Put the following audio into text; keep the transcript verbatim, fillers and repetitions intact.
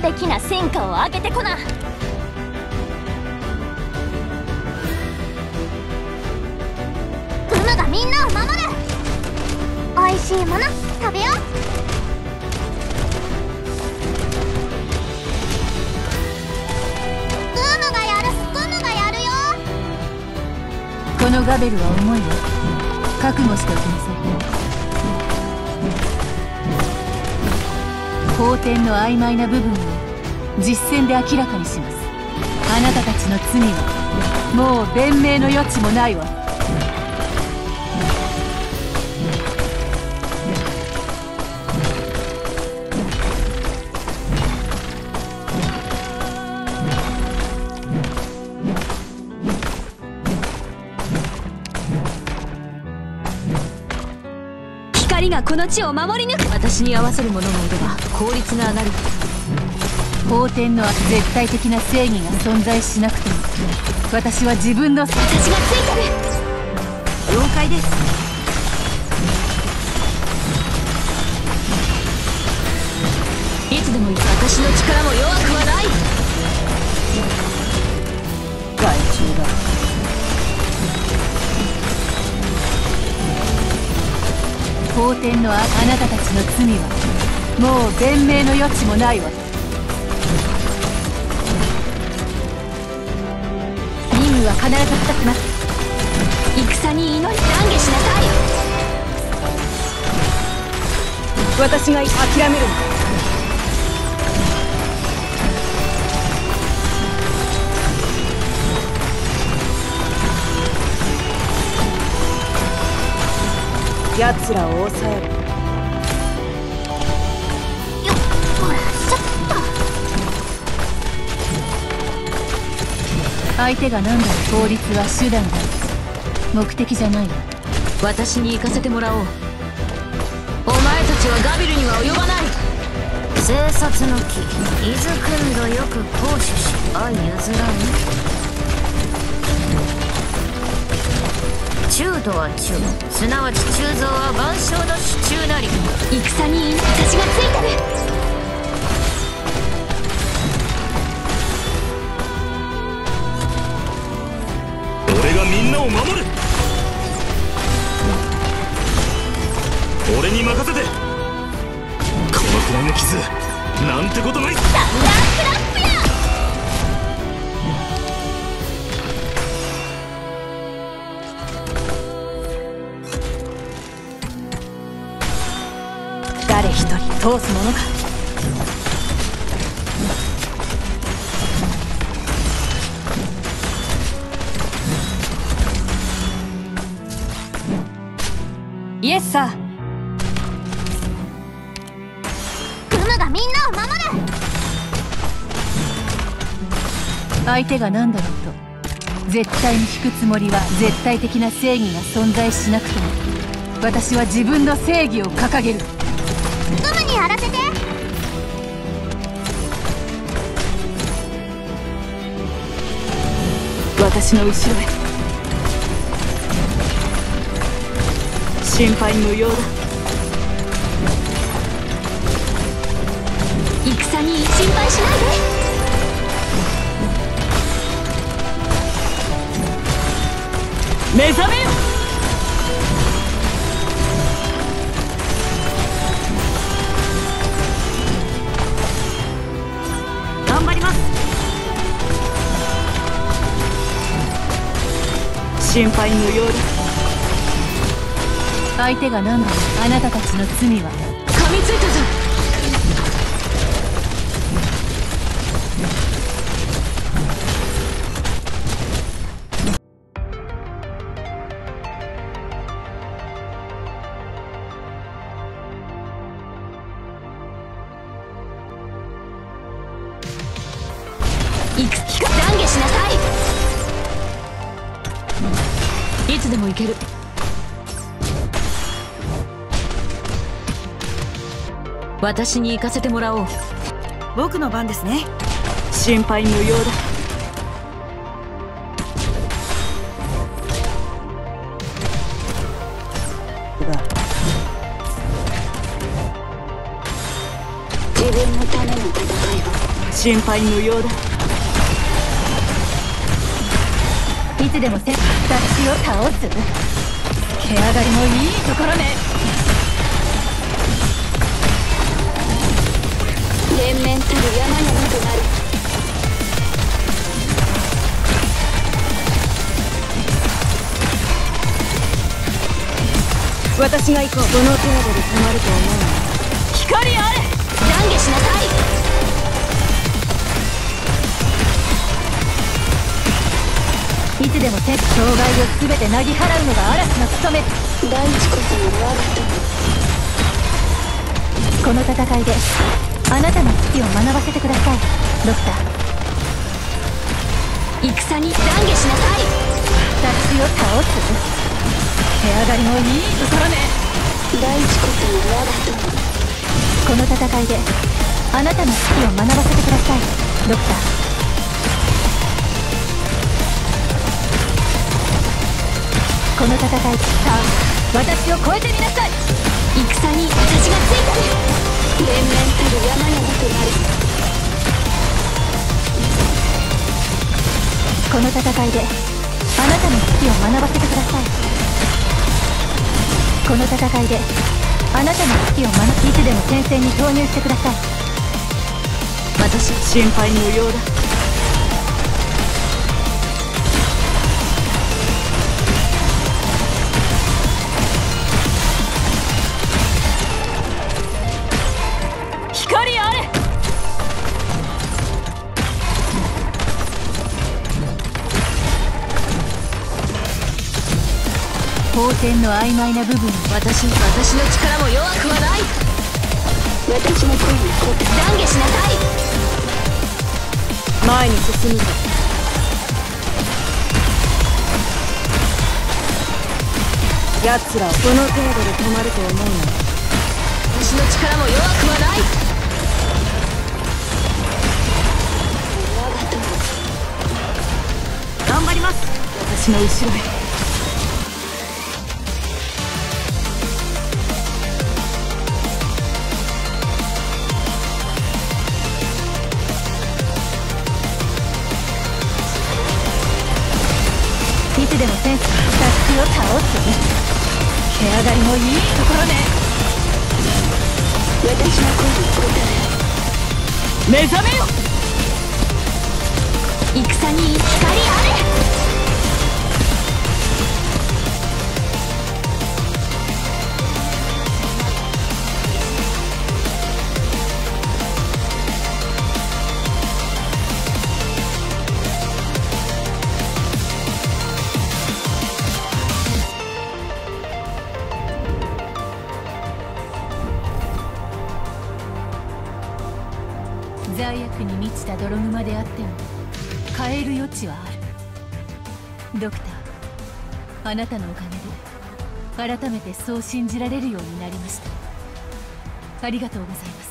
璧な戦果を上げてこな。ウムがみんなを守る。おいしいもの食べよう。ウムがやる、ウムがやるよ。 このガベルは重いわ。覚悟しておきなさい。法典の曖昧な部分を実践で明らかにします。あなたたちの罪はもう弁明の余地もないわ。 光がこの地を守り抜く。 私に合わせる者がいれば効率が上がる。 法典の絶対的な正義が存在しなくても、私は自分の私がついてる。 了解です。いつでもいい。私の力も弱くはない。害虫だ。 法典のあなたたちの罪はもう弁明の余地もないわ。 任務は必ず果たします。戦に祈り懺悔しなさい。 私が諦めるの。奴らを抑える。 よっ、ほら、ちょっ相手が何だろう。法律は手段だ。目的じゃないわ。 私に行かせてもらおう。お前たちはガビルには及ばない。 生殺の木、伊豆君度よく行使し相譲らぬ。中度は中、すなわち鋳造は万象の支柱なり。 戦に私がついてる。 俺がみんなを守る。俺に任せて。このくらいの傷なんてことない。 サンダークラップや。 誰一人通すものか。イエスサー。 ウムがみんなを守る。 相手が何だろうと絶対に引くつもりは絶対的な正義が存在しなくても、私は自分の正義を掲げる。 ウムにやらせて。 私の後ろへ。心配無用だ。 戦に心配しないで。 目覚めよ。頑張ります。心配無用だ。 相手が何だろう。あなたたちの罪は噛みついたぞ。 いくつか懺悔しなさい。 いつでも行ける。私に行かせてもらおう。僕の番ですね。心配無用だ。 自分のための戦いは心配無用だ。 いつでもせ私を倒す。毛上がりもいいところね。 連綿たる山々となる。 私が行こう。この程度で止まると思うの。 光あれ。 懺悔しなさい。 いつでもせ障害を全てなぎ払うのが嵐の務め。 大地こその我が友。 この戦いであなたの危機を学ばせてください、ドクター。 戦に懺悔しなさい。 私を倒す。手上がりもいいところね。 大地こその我が友。 この戦いであなたの危機を学ばせてください、ドクター。この戦い、さあ私を超えてみなさい。 戦に私がついたる。連綿たる山々となる。 この戦いであなたの危機を学ばせてください。この戦いであなたの危機を学び、いつでも戦線に投入してください。 私心配無用だ。 光あれ。光線の曖昧な部分。 私私の力も弱くはない。私の声に応え懺悔しなさい。 前に進むぞ。奴らをこの程度で止まると思うの。 私の力も弱くはない。我が友。 頑張ります。私の後ろへ。 いつでも戦士、私を倒す。毛上がりもいいところね。 私の声に応え。 目覚めよ。 戦に光あれ。 罪悪に満ちた泥沼であっても変える余地はある。ドクター、あなたのおかげで改めてそう信じられるようになりました。ありがとうございます。